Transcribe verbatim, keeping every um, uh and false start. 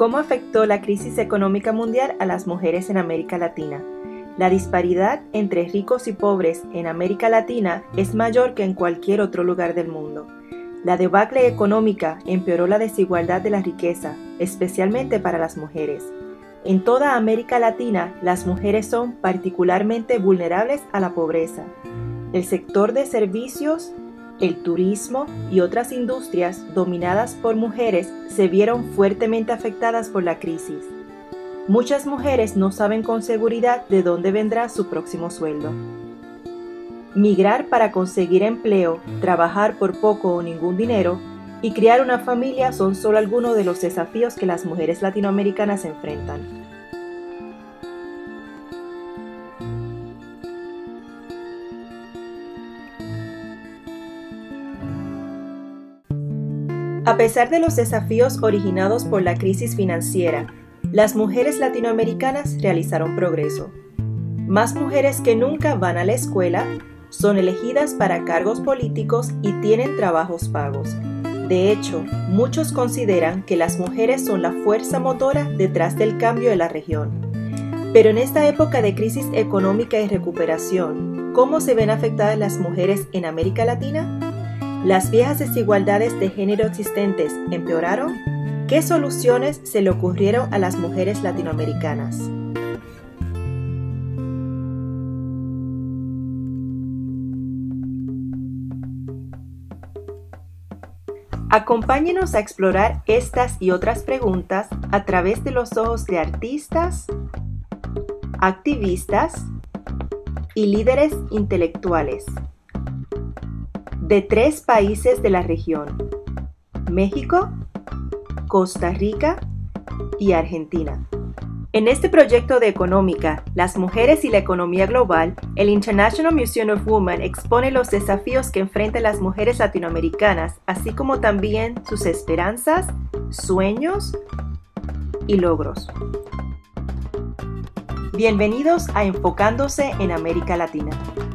¿Cómo afectó la crisis económica mundial a las mujeres en América Latina? La disparidad entre ricos y pobres en América Latina es mayor que en cualquier otro lugar del mundo. La debacle económica empeoró la desigualdad de la riqueza, especialmente para las mujeres. En toda América Latina, las mujeres son particularmente vulnerables a la pobreza. El sector de servicios, el turismo y otras industrias dominadas por mujeres se vieron fuertemente afectadas por la crisis. Muchas mujeres no saben con seguridad de dónde vendrá su próximo sueldo. Migrar para conseguir empleo, trabajar por poco o ningún dinero y criar una familia son solo algunos de los desafíos que las mujeres latinoamericanas enfrentan. A pesar de los desafíos originados por la crisis financiera, las mujeres latinoamericanas realizaron progreso. Más mujeres que nunca van a la escuela, son elegidas para cargos políticos y tienen trabajos pagos. De hecho, muchos consideran que las mujeres son la fuerza motora detrás del cambio de la región. Pero en esta época de crisis económica y recuperación, ¿cómo se ven afectadas las mujeres en América Latina? ¿Las viejas desigualdades de género existentes empeoraron? ¿Qué soluciones se le ocurrieron a las mujeres latinoamericanas? Acompáñenos a explorar estas y otras preguntas a través de los ojos de artistas, activistas y líderes intelectuales de tres países de la región: México, Costa Rica y Argentina. En este proyecto de Económica, las mujeres y la economía global, el International Museum of Women expone los desafíos que enfrentan las mujeres latinoamericanas, así como también sus esperanzas, sueños y logros. Bienvenidos a Enfocándose en América Latina.